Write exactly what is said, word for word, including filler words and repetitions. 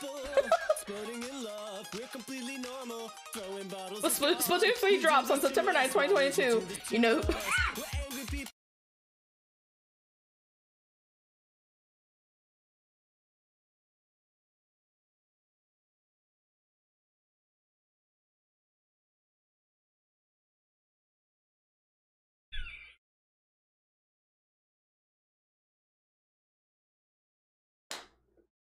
Sp Splatoon three drops on September ninth, twenty twenty-two. You know.